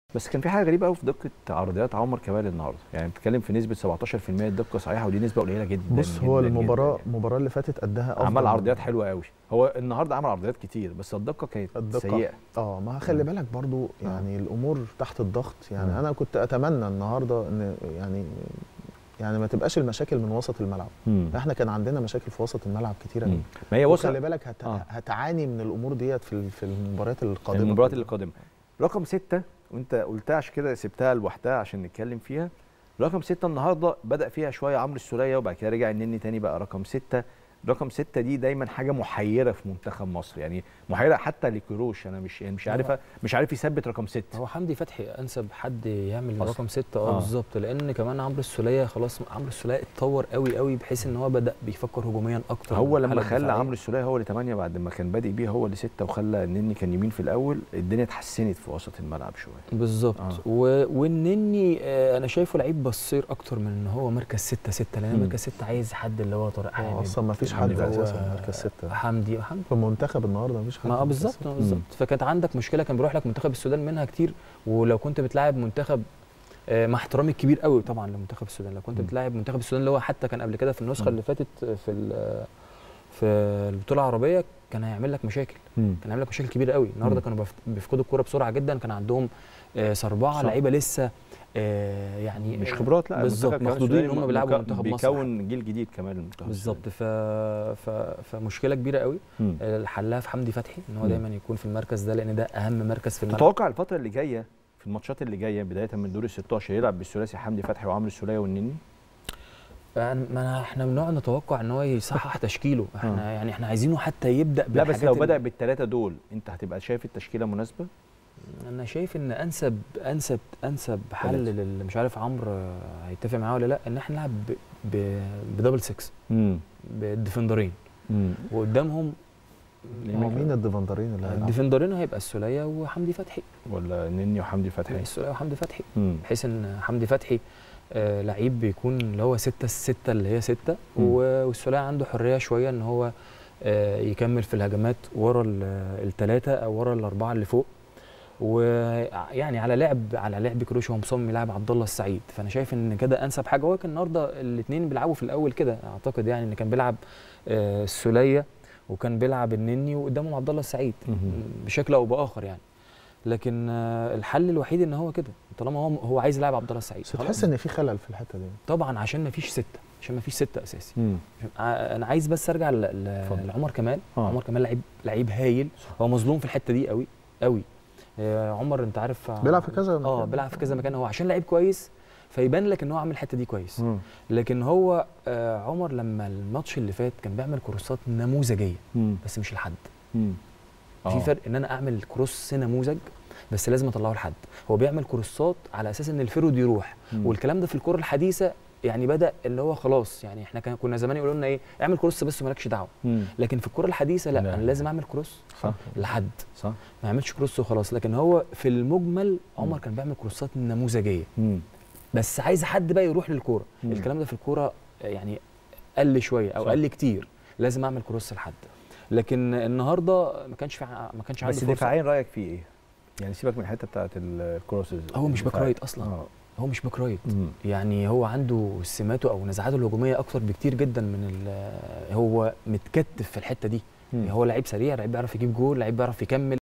بس كان في حاجه غريبه قوي في دقه عرضيات عمر كمال النهارده، يعني بتتكلم في نسبه 17% دقه صحيحه، ودي نسبه قليله جدا. بص، جدا هو جدا المباراه يعني. المباراه اللي فاتت اداها افضل، عمل عرضيات حلوه قوي. هو النهارده عمل عرضيات كتير بس الدقه كانت سيئه. ما خلي بالك برضو يعني الامور تحت الضغط. يعني انا كنت اتمنى النهارده ان يعني ما تبقاش المشاكل من وسط الملعب. احنا كان عندنا مشاكل في وسط الملعب كتيره قوي. ما هي وسط، خلي بالك هتعاني من الامور ديت في المباريات القادمه. المباريات القادمه. رقم 6 وانت قلتها عشان كده سبتها لوحدها عشان نتكلم فيها. رقم 6 النهارده بدأ فيها شويه عمرو السوليه وبعد كده رجع النني تاني بقى رقم 6. رقم 6 دي دايما حاجه محيره في منتخب مصر، يعني محيره حتى لكروش. انا مش عارف يثبت رقم 6. هو حمدي فتحي انسب حد يعمل رقم 6 بالظبط، لان كمان عمرو السوليه خلاص، عمرو السوليه اتطور قوي قوي بحيث ان هو بدا بيفكر هجوميا اكتر. هو لما خلى عمرو السوليه هو اللي 8 بعد ما كان بادئ بيه هو اللي 6 وخلى النني كان يمين في الاول، الدنيا اتحسنت في وسط الملعب شويه بالظبط. والنني انا شايفه لعيب بصير اكتر من ان هو مركز 6 لان مركز 6 عايز حد اللي هو طارق حامد. اصلا ما فيش حد اساسا مركز 6. حمدي في المنتخب النهارده مفيش حد. بالظبط. فكانت عندك مشكله، كان بيروح لك منتخب السودان منها كتير. ولو كنت بتلاعب منتخب مع احترامي الكبير قوي طبعا لمنتخب السودان، لو كنت بتلاعب منتخب السودان اللي هو حتى كان قبل كده في النسخه اللي فاتت في البطوله العربيه كان هيعمل لك مشاكل. كان هيعمل لك مشاكل كبيره قوي. النهارده كانوا بيفقدوا الكوره بسرعه جدا، كان عندهم 4 لعيبه لسه يعني مش خبرات. لا بالظبط، مخدودين ان هم بيلعبوا منتخب مصر، بيكون جيل جديد كمان المنتخب بالظبط. فمشكله كبيره قوي حلها في حمدي فتحي ان هو دايما يكون في المركز ده، لان ده اهم مركز في الملعب. تتوقع الفتره اللي جايه في الماتشات اللي جايه بدايه من دور ال 16 يلعب بالثلاثي حمدي فتحي وعمرو السوليه والنني؟ احنا بنقعد نتوقع ان هو يصحح تشكيله. احنا عايزينه حتى يبدا لا بس لو بدا بالثلاثه دول انت هتبقى شايف التشكيله مناسبه؟ انا شايف ان انسب حل اللي مش عارف عمرو هيتفق معاه ولا لا، ان احنا نلعب بدبل 6 بالديفندرين وقدامهم. مين الديفندرين اللي هيلعبوا؟ الديفندرين هيبقى السوليه وحمدي فتحي، ولا النني وحمدي فتحي؟ لا، السوليه وحمدي فتحي، بحيث ان حمدي فتحي لعيب بيكون اللي هو 6 اللي هي 6 والسوليه عنده حريه شويه ان هو يكمل في الهجمات ورا الثلاثه او ورا الاربعه اللي فوق. ويعني على لعب كروش هو مصمم يلعب عبد الله السعيد. فانا شايف ان كده انسب حاجه. هو كان النهارده الاثنين بيلعبوا في الاول كده اعتقد، يعني ان كان بيلعب السوليه وكان بيلعب النني وقدامهم عبد الله السعيد بشكل او باخر يعني. لكن الحل الوحيد ان هو كده طالما هو عايز يلعب عبد الله السعيد. تحس ان في خلل في الحته دي طبعا عشان ما فيش 6 اساسي. انا عايز بس ارجع لعمر كمال. عمر كمال لعيب هايل. هو مظلوم في الحته دي قوي قوي. عمر انت عارف بيلعب في كذا مكان. بيلعب في كذا مكان. هو عشان لعيب كويس فيبان لك ان هو عامل الحته دي كويس. لكن هو عمر لما الماتش اللي فات كان بيعمل كروسات نموذجيه بس مش لحد. في فرق ان انا اعمل كروس نموذج بس لازم اطلعه لحد. هو بيعمل كروسات على اساس ان الفيرود يروح. والكلام ده في الكره الحديثه يعني بدا اللي هو خلاص، يعني احنا كنا زمان يقولوا لنا ايه، اعمل كروس بس ومالكش دعوه. لكن في الكره الحديثه لا، انا لازم اعمل كروس لحد، ما اعملش كروس وخلاص. لكن هو في المجمل عمر كان بيعمل كروسات نموذجيه بس عايز حد بقى يروح للكوره. الكلام ده في الكوره يعني قل شويه او قل كتير، لازم اعمل كروس لحد. لكن النهارده ما كانش عنده فرصه. بس دفاعيا رايك فيه ايه؟ يعني سيبك من الحته بتاعه الكروسز. هو مش باك رايت اصلا. هو مش باك رايت. يعني هو عنده سماته او نزعاته الهجوميه اكتر بكتير جدا من هو متكتف في الحته دي. هو لعيب سريع، لعيب بيعرف يجيب جول، لعيب بيعرف يكمل.